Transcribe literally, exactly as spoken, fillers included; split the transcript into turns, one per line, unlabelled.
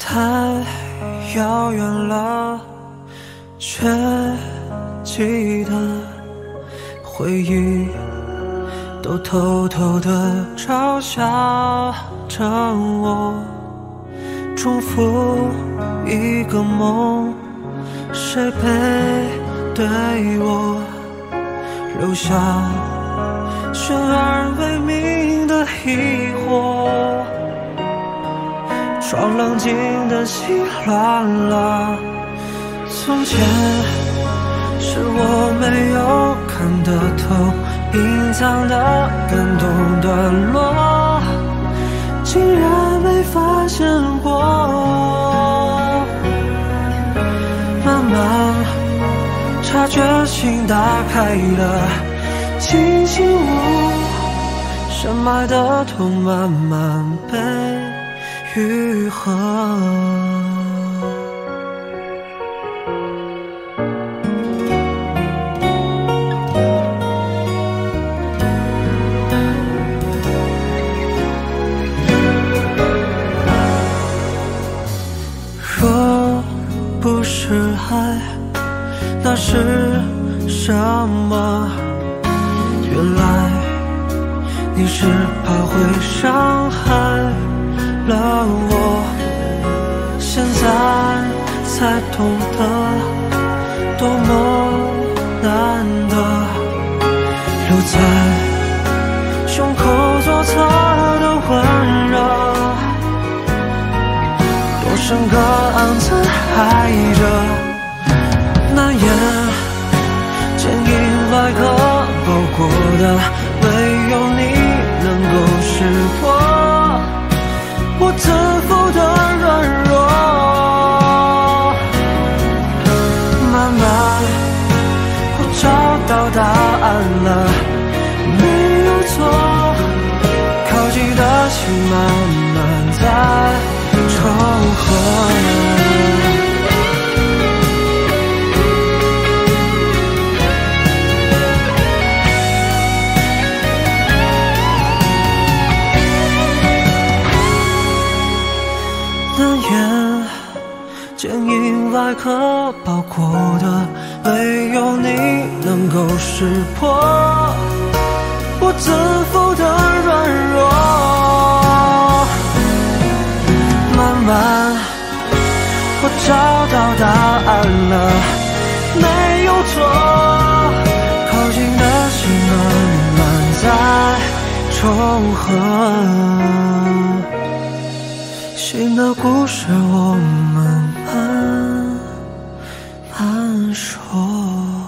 太遥远了，却记得回忆都偷偷地嘲笑着我，重复一个梦，谁背对我留下悬而未明的疑惑？窗冷静的心乱了，从前是我没有看得透，隐藏的感动段落，竟然没发现过。慢慢察觉心打开了，清醒悟，深埋的痛慢慢被愈合。若不是爱，那是什么？原来你是怕会伤害了我，现在才懂得多么难得，留在胸口左侧的温热，多深个暗自爱着，难言坚硬外壳包裹的，唯有你能够识破我自负的软弱。慢慢我找到答案了，没有错，靠近的心慢慢在重合。坚硬外壳包裹的，唯有你能够识破我自负的软弱。慢慢我找到答案了，没有错，靠近的心慢慢在重合。新的故事我们慢慢说。